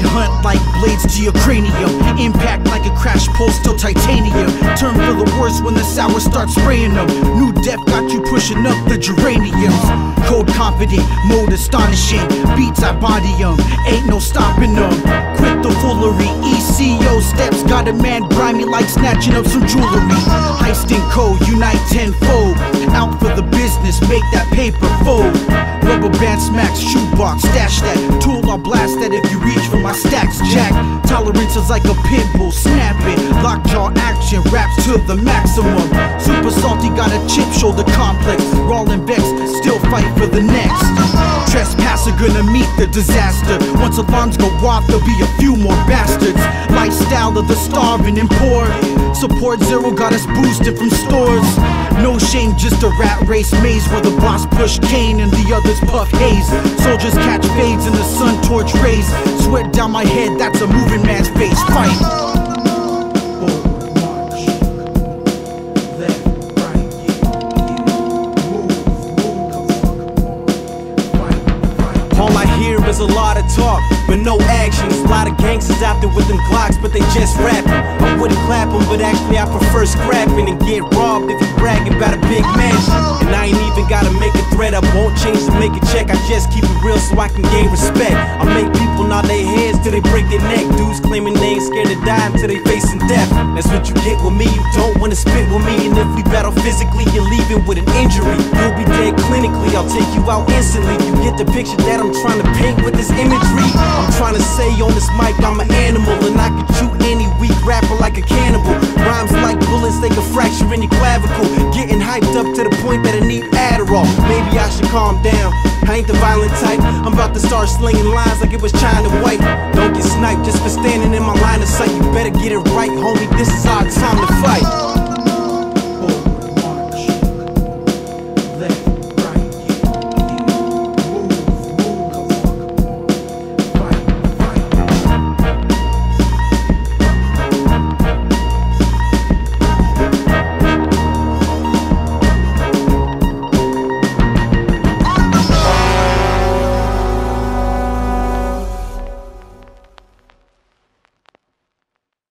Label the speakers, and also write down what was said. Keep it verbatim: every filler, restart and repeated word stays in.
Speaker 1: Headhunt like blades to your cranium. Impact like a crash post till titanium. Turn for the worst when the sour starts spraying them. New depth got you pushing up the geraniums. Code confident, mode astonishing. Beats I body them, ain't no stopping them. Quit the foolery, E C O steps got a man grimy like snatching up some jewelry. Heist and code, unite tenfold. Out for the business, make that paper fold. Rubber band smacks, shoebox, stash that. Tool, I'll blast that if you reach for my stacks, jack. Tolerance is like a pit bull, snap it. Lockjaw action, raps to the maximum. Super salty, got a chip shoulder complex. Rawlin' vex, still fight for the next. Trespasser gonna meet the disaster. Once alarms go off, there'll be a few more bastards. Lifestyle of the starving and poor. Support zero got us boosted from stores. No shame, just a rat race maze where the boss push cane and the others puff haze. Soldiers catch fades in the sun torch rays. Sweat down my head, that's a moving man's face. Fight.
Speaker 2: All I hear is a lot of talk, but no actions. A lot of gangsters out there with them Glocks, but they just rapping. I wouldn't clap them, but actually I prefer scrapping and get robbed if you bragging about a big mansion. And I ain't even gotta make a threat, I won't change to make a check. I just keep it real so I can gain respect. I make people nod their heads till they break their neck. Dudes claiming they ain't scared to die until they facing death. That's what you get with me, you don't wanna spit with me. And if we battle physically, you're leaving with an injury. You'll be dead clinically, I'll take you out instantly. You get the picture that I'm trying to paint with this imagery. I'm trying to say on this mic I'm an animal, and I can shoot any weak rapper like a cannibal. Rhymes like bullets, they can fracture any clavicle. Getting hyped up to the point that I need Adderall. Maybe I should calm down, I ain't the violent type. I'm about to start slinging lines like it was China White. Don't get sniped just for standing in my line of sight. You better get it right, homie, this is our time to fight.